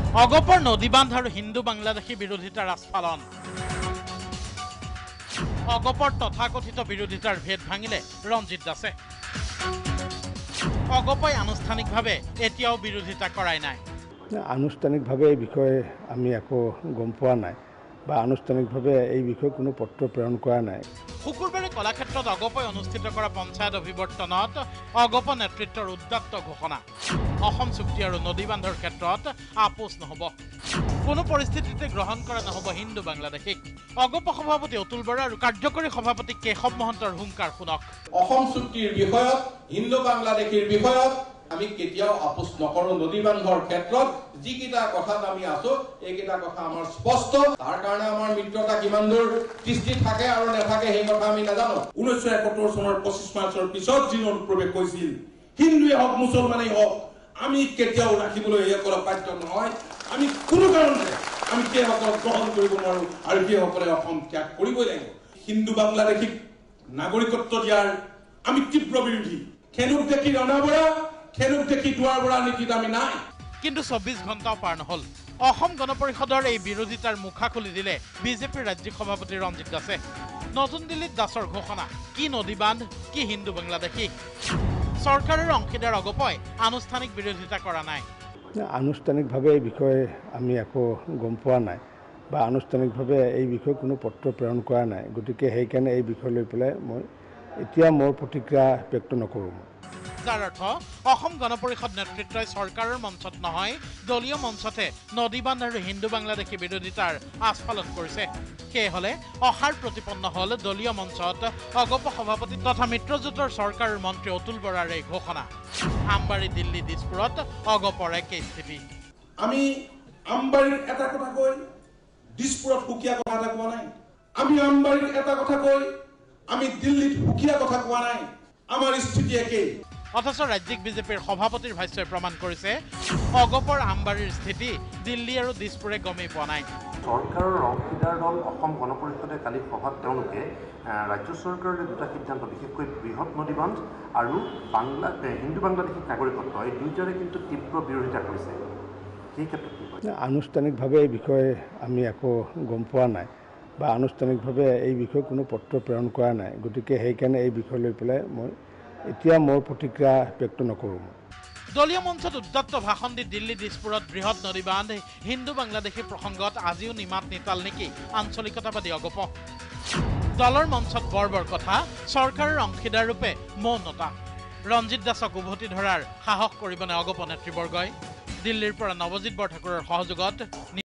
অগপৰ নদীবান্ধ আৰু হিন্দু বাংলাদেশী বিৰোধিতাৰ আস্ফালন অগপৰ তথাকথিত বিৰোধিতাৰ ভেদ ভাঙিলে ৰঞ্জিত দাসে অগপই আনুষ্ঠানিকভাৱে এতিয়াও বিৰোধিতা কৰাই নাই আনুষ্ঠানিকভাৱে এই বিষয়ে আমি একো গম পোৱা নাই বা আনুষ্ঠানিকভাৱে এই বিষয়ে কোনো পত্ৰ প্ৰেৰণ কৰা নাই শুকুৰবাৰে কলাক্ষেত্ৰত অগপই অনুষ্ঠিত কৰা পঞ্চায়ত অভিৱৰ্তনত অগপ নেতৃত্বৰ উদ্যাত্ত ঘোষণা অসম চুক্তি আৰু নদীবান্ধৰ ক্ষেত্ৰত আপোচ নহব কোনো পৰিস্থিতিতে গ্ৰহণ কৰা নহব হিন্দু বাংলাদেশীক অগপ সভাপতি অতুল বৰা আৰু কাৰ্যকৰী সভাপতি কেশৱ মহন্তৰ হুংকাৰ শুনক অসম চুক্তিৰ বিষয়ত হিন্দু বাংলাদেশীৰ বিষয়ত আমি কেতিয়াও আপোচ নকৰো নদীবান্ধৰ ক্ষেত্ৰত যিকিটা কথাত আমি আছো এইকিটা কথা আমাৰ স্পষ্ট তাৰ কাৰণে আমাৰ মিত্ৰতা কিমান দূৰ দৃষ্টি থাকে আৰু নাথাকে সেই কথা আমি নাজানো 1971 চনৰ 25 মাৰ্চৰ পিছত যি অনুপ্ৰৱেশ হৈছিল হিন্দুৱে হওক মুছলমানেই হওক আমি কেতিয়াও ৰাখিবলৈ এই কৰা বাধ্য নহয় আমি কোনো কাৰণতে আমি কেইসকলক গ্ৰহণ কৰিব নোৱাৰো আৰু কেইসকলে অসম ত্যাগ কৰিবই লাগিব হিন্দু বাংলাদেশীক নাগৰিকত্ব দিয়াৰ আমি তীব্ৰ বিৰোধী খেলুক দেখি ৰণাবৰা খেলুক দেখি দুৱাৰ বৰা নীতিত আমি নাই কিন্তু 24 ঘণ্টাও পাৰ নহল অসম গণ পৰিষদৰ এই বিৰোধিতাৰ মুখা খুলি দিলে বিজেপিৰ ৰাজ্যিক সভাপতি ৰঞ্জিত দাসে নতুন দিল্লীত দাসৰ ঘোষণা কি নদীবান্ধ কি হিন্দু বাংলাদেশী চৰকাৰৰ অংশীদাৰ অগপই আনুষ্ঠানিক বিৰোধিতা কৰা নাই আনুষ্ঠানিকভাৱে এই বিষয়ে আমি একো গম পোৱা নাই বা আনুষ্ঠানিকভাৱে এই বিষয়ে কোনো পত্ৰ প্ৰেৰণ কৰা নাই গতিকে সেইকাৰণে এই বিষয় লৈ পেলাই মই এতিয়া মোৰ প্ৰতিক্ৰিয়া ব্যক্ত নকৰোঁ যাৰ অৰ্থ অসম গণ পৰিষদ নেতৃত্বই চৰকাৰৰ মঞ্চত নহয় দলীয় মঞ্চতে নদীবান্ধ আৰু হিন্দু বাংলাদেশী বিৰোধিতাৰ আস্ফালন কৰিছে সেয়েহলে অহাৰ প্ৰতিপন্ন হল দলীয় মঞ্চত অগপ সভাপতি তথা মিত্ৰজোঁটৰ চৰকাৰৰ মন্ত্ৰী অতুল বৰাৰ এই ঘোষণা আমবাৰী দিল্লী দিছপুৰত অগপৰ একে স্থিতি আমি আমবাৰীৰ এটা কথা কৈ দিছপুৰত সুকীয়া কথা এটা কোৱা নাই আমি আমবাৰীৰ এটা কথা কৈ আমি দিল্লীত সুকীয়া কথা কোৱা নাই আমাৰ স্থিতি একেই অথচ ৰাজ্যিক বিজেপিৰ সভাপতিৰ ভাষ্যই প্ৰমাণ কৰিছে অগপৰ আমবাৰীৰ স্থিতি দিল্লী আৰু দিছপুৰে গমেই পোৱা নাই চৰকাৰৰ অংশীদাৰ দল অসম গণ পৰিষদে কালি সভাত তেওঁলোকে ৰাজ্য চৰকাৰৰ দুটা সিদ্ধান্ত বিশেষকৈ বৃহৎ নদীবান্ধ আৰু হিন্দু বাংলাদেশী নাগৰিকত্ব এই দুয়োটাৰে কিন্তু তীব্ৰ বিৰোধিতা কৰিছে সেই ক্ষেত্ৰত আনুষ্ঠানিকভাৱে এই বিষয়ে আমি একো গম পোৱা নাই বা আনুষ্ঠানিকভাৱে এই বিষয়ে কোনো পত্ৰ প্ৰেৰণ কৰা নাই গতিকে সেইকাৰণে এই বিষয় লৈ পেলাই মই এতিয়া মোৰ প্ৰতিক্ৰিয়া ব্যক্ত নকৰোঁ দলীয় মঞ্চত উদ্যত্ত ভাষণ দি দিল্লী দিছপুৰত বৃহৎ নদীবান্ধ হিন্দু বাংলাদেশী প্ৰসংগত আজিও নিমাত নিতাল নেকি আঞ্চলিকতাবাদী অগপ দলৰ মঞ্চত বৰ কথা চৰকাৰৰ অংশীদাৰ ৰূপে মৌনতা ৰঞ্জিত দাসক উভতি ধৰাৰ সাহস কৰিবনে অগপ নেতৃবৰ্গই দিল্লীৰ পৰা নৱজিৎ বৰঠাকুৰৰ সহযোগত